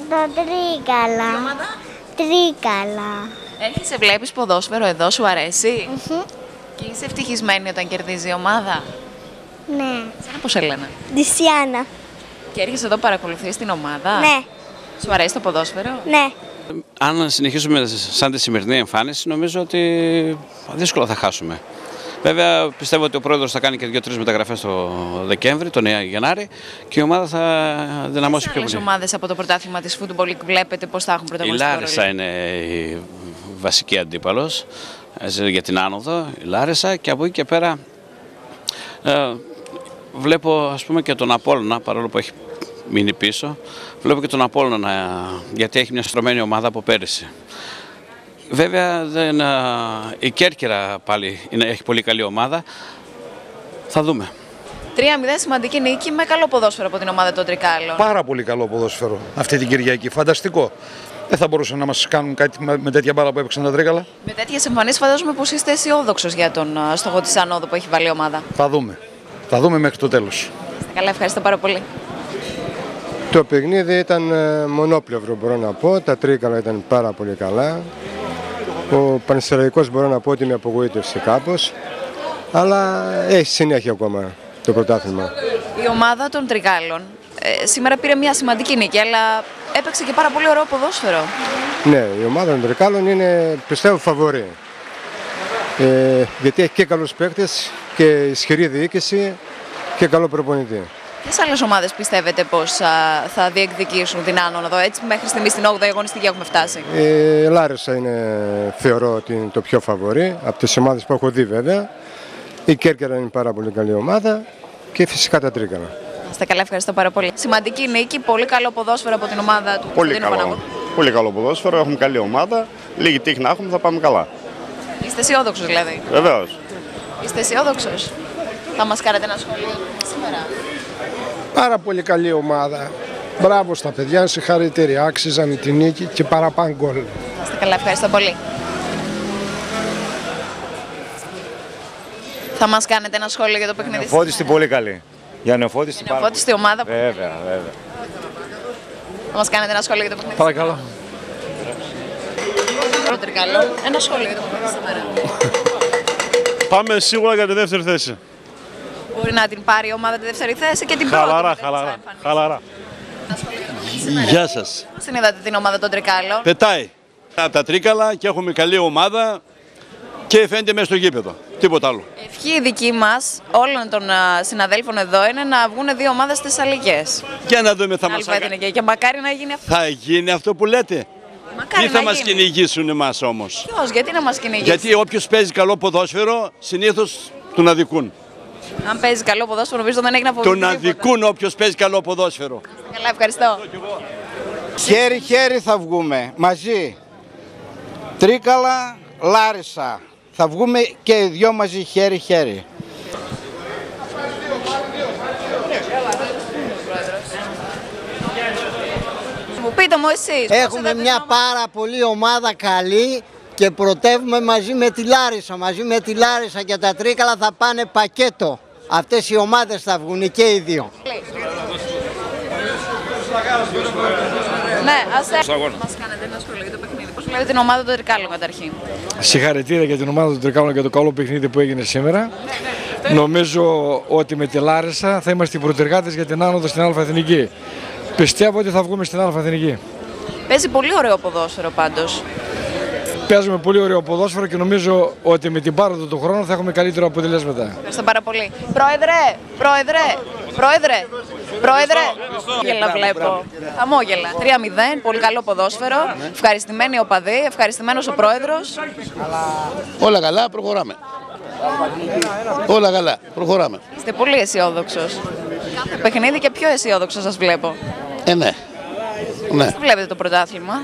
Το Τρίκαλα. Τι ομάδα? Τρίκαλα. Έρχεσαι, βλέπεις ποδόσφαιρο εδώ, σου αρέσει? Και είσαι ευτυχισμένη όταν κερδίζει η ομάδα? Ναι. Σένα πώς σε λένε? Δυσιάνα. Και έρχεσαι εδώ, παρακολουθείς την ομάδα? Ναι. Σου αρέσει το ποδόσφαιρο? Ναι. Αν συνεχίσουμε σαν τη σημερινή εμφάνιση, νομίζω ότι δύσκολα θα χάσουμε. Βέβαια, πιστεύω ότι ο πρόεδρος θα κάνει και 2-3 μεταγραφές το Δεκέμβρη, τον Γενάρη, και η ομάδα θα δυναμώσει πιο Άλλες πολύ. ομάδες από το πρωτάθλημα της Football League βλέπετε πώς θα έχουν Η πρωταγωνιστικό Λάρισα ρόλο? είναι η βασική αντίπαλος για την άνοδο, η Λάρισα, και από εκεί και πέρα βλέπω, ας πούμε, και τον Απόλλωνα, παρόλο που έχει μείνει πίσω, βλέπω και τον Απόλλωνα γιατί έχει μια στρωμένη ομάδα από πέρυσι. Βέβαια η Κέρκυρα πάλι έχει πολύ καλή ομάδα. Θα δούμε. 3-0 σημαντική νίκη με καλό ποδόσφαιρο από την ομάδα των Τρικάλων. Πάρα πολύ καλό ποδόσφαιρο αυτή την Κυριακή. Φανταστικό. Δεν θα μπορούσαν να μας κάνουν κάτι με τέτοια μπάλα που έπαιξαν τα Τρίκαλα. Με τέτοιες εμφανίσεις φαντάζομαι πως είστε αισιόδοξος για τον στόχο της ανόδου που έχει βάλει η ομάδα. Θα δούμε. Θα δούμε μέχρι το τέλος. Είστε καλά, ευχαριστώ πάρα πολύ. Το παιχνίδι ήταν μονόπλευρο, μπορώ να πω. Τα Τρίκαλα ήταν πάρα πολύ καλά. Ο Πανσεραϊκός μπορώ να πω ότι με απογοήτευσε κάπως. Αλλά έχει συνέχεια ακόμα το πρωτάθλημα. Η ομάδα των Τρικάλων σήμερα πήρε μια σημαντική νίκη, αλλά έπαιξε και πάρα πολύ ωραίο ποδόσφαιρο. Ναι, η ομάδα των Τρικάλων είναι, πιστεύω, φαβορί. Γιατί έχει και καλούς παίκτες και ισχυρή διοίκηση και καλό προπονητή. Ποιες άλλες ομάδες πιστεύετε πως θα διεκδικήσουν την άνοδο? Έτσι μέχρι στιγμής στην 8η αγωνιστική έχουμε φτάσει. Η Λάρισα είναι, θεωρώ ότι είναι το πιο φαβορί από τις ομάδες που έχω δει, βέβαια. Η Κέρκυρα είναι πάρα πολύ καλή ομάδα και φυσικά τα Τρίκαλα. Είστε καλά, ευχαριστώ πάρα πολύ. Σημαντική νίκη, πολύ καλό ποδόσφαιρο από την ομάδα του. Πολύ καλό. Πολύ καλό ποδόσφαιρο, έχουμε καλή ομάδα. Λίγη τύχη να έχουμε, θα πάμε καλά. Είστε αισιόδοξος δηλαδή? Βεβαίως. Είστε αισιόδοξος? Θα μας κάνετε ένα σχόλιο σήμερα? Πάρα πολύ καλή ομάδα. Μπράβο στα παιδιά, συγχαρητήρια. Άξιζαν τη νίκη και παραπάνω γκολ. Είστε καλά, ευχαριστώ πολύ. Θα μας κάνετε ένα σχόλιο για το παιχνίδι? Νεοφώτιστη πολύ καλή. Για νεοφώτιστη πάρα πολύ. Νεοφώτιστη ομάδα. Βέβαια, βέβαια. Θα μας κάνετε ένα σχόλιο για το παιχνίδι? Παρακαλώ. Τρικάλο. Ένα σχόλιο για το παιχνίδι σήμερα? Πάμε σίγουρα για τη δεύτερη θέση. Μπορεί να την πάρει η ομάδα τη δεύτερη θέση και την πρώτη. Χαλαρά. Γεια σας. Πώς την είδατε την ομάδα των Τρικάλων? Πετάει από τα Τρίκαλα και έχουμε καλή ομάδα και φαίνεται μέσα στο γήπεδο. Τίποτα άλλο. Ευχή δική μας, όλων των συναδέλφων εδώ, είναι να βγουν δύο ομάδες θεσσαλικές. Για να δούμε, θα μας κάνει. Και μακάρι να γίνει αυτό. Θα γίνει αυτό που λέτε. Μακάρι Ή θα να μας γίνει. κυνηγήσουν εμάς όμως? Ποιος, γιατί να μας κυνηγήσει? Γιατί όποιος παίζει καλό ποδόσφαιρο συνήθως τον αδικούν. Αν παίζει καλό ποδόσφαιρο, νομίζω δεν έγινε από Τον αδικούν όποιος παίζει καλό ποδόσφαιρο. Καλά, ευχαριστώ. Χέρι-χέρι θα βγούμε, μαζί. Τρίκαλα, Λάρισα. Θα βγούμε και οι δυο μαζί χέρι-χέρι. Μου πείτε μου εσείς. Έχουμε μια πάρα πολύ ομάδα καλή και πρωτεύουμε μαζί με τη Λάρισα. Μαζί με τη Λάρισα και τα Τρίκαλα θα πάνε πακέτο. Αυτές οι ομάδες θα βγουν και οι δύο. Ναι, ας μας κάνετε ένα σχόλιο για το παιχνίδι. Πώς βλέπετε την ομάδα των Τρικάλων καταρχήν? Συγχαρητήρια για την ομάδα του Τρικάλων για το καλό παιχνίδι που έγινε σήμερα. Νομίζω ότι με τη Λάρισα θα είμαστε οι πρωτεργάτες για την άνοδο στην Α' Εθνική. Πιστεύω ότι θα βγούμε στην Α' Εθνική. Παίζει πολύ ωραίο ποδόσφαιρο πάντως. Παίζουμε πολύ ωραίο ποδόσφαιρο και νομίζω ότι με την πάροδο του χρόνου θα έχουμε καλύτερα αποτελέσματα. Ευχαριστώ πάρα πολύ. Πρόεδρε. Γέλα βλέπω. Χαμόγελα. 3-0, πολύ καλό ποδόσφαιρο. Ευχαριστημένοι οπαδοί, ευχαριστημένος ο πρόεδρος. Όλα καλά, προχωράμε. Όλα καλά, προχωράμε. Είστε πολύ αισιόδοξος. Κάθε παιχνίδι και πιο αισιόδοξο σας βλέπω. Ναι. Πώς βλέπετε το πρωτάθλημα?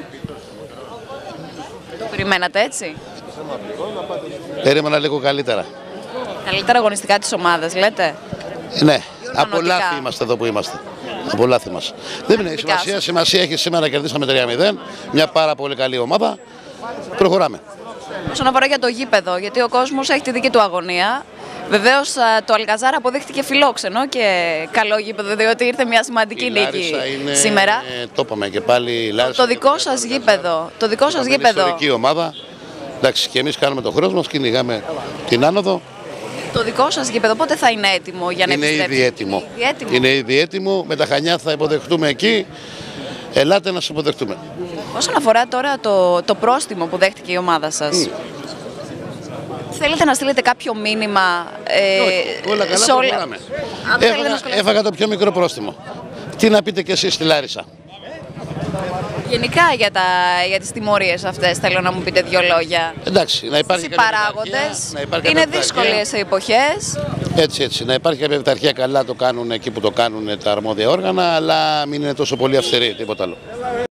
Το περιμένατε έτσι? Περίμενα λίγο καλύτερα. Καλύτερα αγωνιστικά της ομάδας, λέτε? Ναι, από λάθη είμαστε εδώ που είμαστε. Από λάθη μας. Δεν έχει σημασία. Σημασία έχει σήμερα να κερδίσαμε 3-0. Μια πάρα πολύ καλή ομάδα. Προχωράμε. Όσον αφορά για το γήπεδο, γιατί ο κόσμος έχει τη δική του αγωνία. Βεβαίως το Αλκαζάρ αποδείχτηκε φιλόξενο και καλό γήπεδο, διότι ήρθε μια σημαντική νίκη σήμερα. Το είπαμε και πάλι η Λάρισα. Το δικό σας γήπεδο. Το δικό σας είναι γήπεδο. ιστορική ομάδα. Εντάξει, και εμείς κάνουμε το χρόνο μας, κυνηγάμε την άνοδο. Το δικό σας γήπεδο πότε θα είναι έτοιμο για να επιστρέψει? Είναι ήδη έτοιμο. Είναι ήδη έτοιμο. Με τα Χανιά θα υποδεχτούμε εκεί. Ελάτε να σας υποδεχτούμε. Όσον αφορά τώρα το πρόστιμο που δέχτηκε η ομάδα σας, θέλετε να στείλετε κάποιο μήνυμα όλα καλά το προχωράμε. Έφαγα το πιο μικρό πρόστιμο. Τι να πείτε κι εσείς στη Λάρισα? Γενικά για τις τιμωρίες αυτές θέλω να μου πείτε δύο λόγια. Εντάξει, να υπάρχει οι παράγοντες είναι δύσκολες εποχές. Έτσι, να υπάρχει κάποια πειθαρχία, καλά το κάνουν εκεί που το κάνουν τα αρμόδια όργανα, αλλά μην είναι τόσο πολύ αυστηροί, τίποτα άλλο.